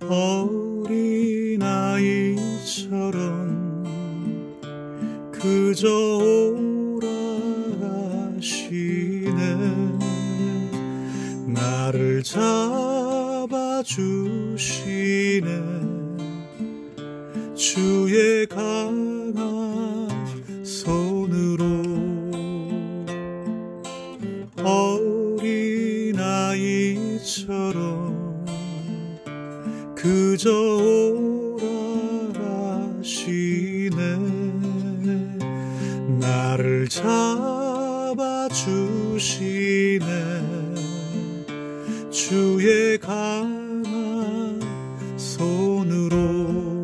어린아이처럼 그저 오라 하시네. 나를 잡아주시네. 주의 강한 손으로 어린아이처럼 그저 오라 하시네. 나를 잡아주시네. 주의 강한 손으로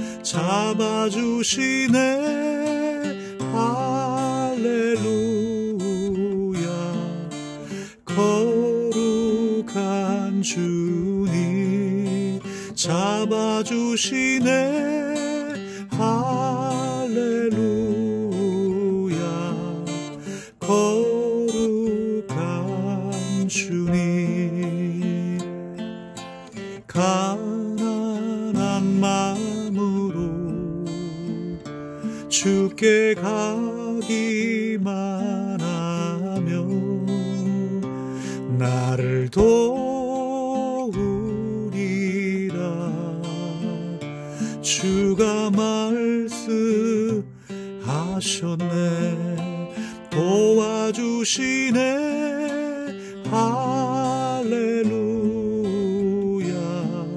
잡아주시네. 할렐루야. 거룩한 주님 잡아주시네. 할렐루야. 거룩한 주님. 가난한 마음으로 주께 가기만 하면 나를 도우리라. 주가 말씀하셨네. 도와주시네. 할렐루야.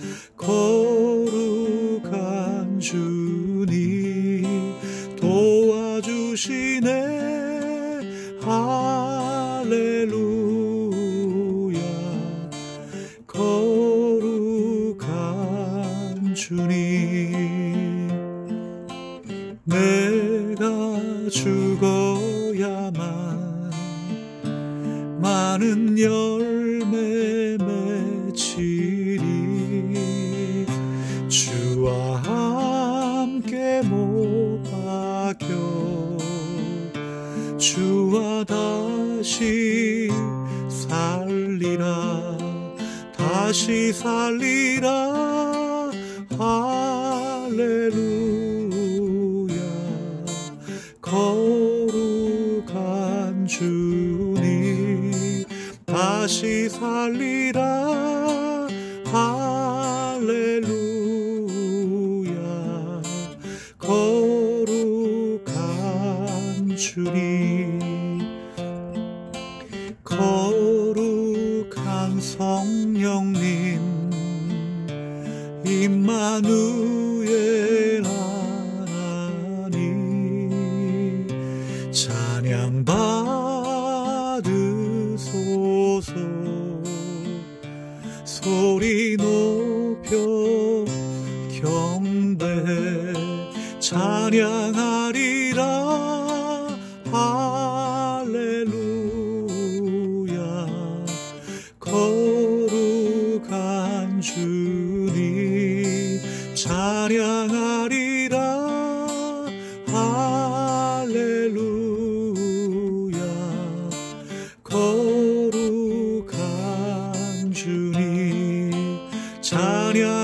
거룩한 주님 도와주시네. 할렐루야. 거룩한 주님. 내가 죽어야만 많은 열매 맺히리. 주와 함께 못 박혀 주와 다시 살리라. 다시 살리라. 할렐루야. 거룩한 주님 다시 살리라. 할렐루야. 거룩한 주님. 거룩한 성령님 임마누엘 하나님 찬양 받으소서. 소리 높여 경배 찬양하리라. 할렐루야. 거룩한 주님 찬양하리라. 할렐루야. 거룩한 주님 찬양